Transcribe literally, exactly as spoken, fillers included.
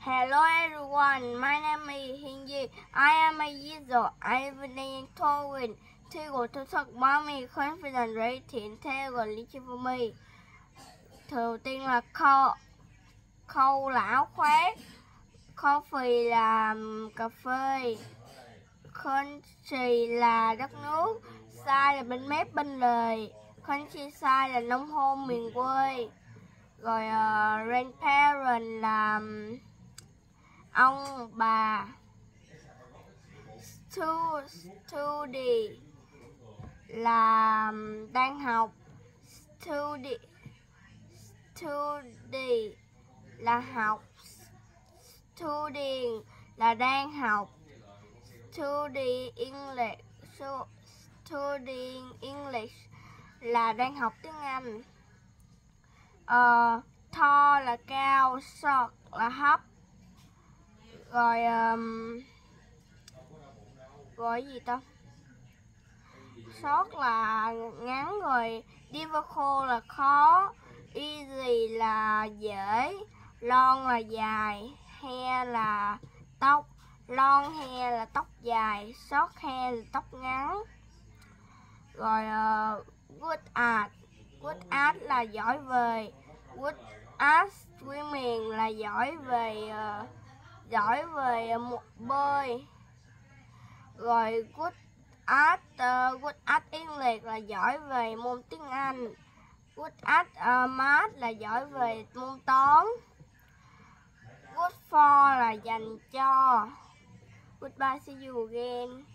Hello everyone, my name is Hinji. I am a years old. I have been told to to talk about me confident rating theo gọi lý cho for me. Đầu tiên là khâu khâu là áo khoác, coffee là cà phê, country là đất nước, side là bên mép bên lề, countryside là nông thôn miền quê, rồi uh, grandparent là ông bà, Stu, study là đang học, study study là học, studying là đang học, study English studying English là đang học tiếng Anh. Uh, tall là cao, short là thấp, rồi um, rồi gì ta, short là ngắn, rồi difficult là khó, easy là dễ, long là dài, hair là tóc, long hair là tóc dài, short hair là tóc ngắn. Rồi uh, good at good at là giỏi về, good at swimming là giỏi về uh, giỏi về một bơi. Rồi good at uh, good at English là giỏi về môn tiếng Anh, good at uh, math là giỏi về môn toán, good for là dành cho. Goodbye, see you again.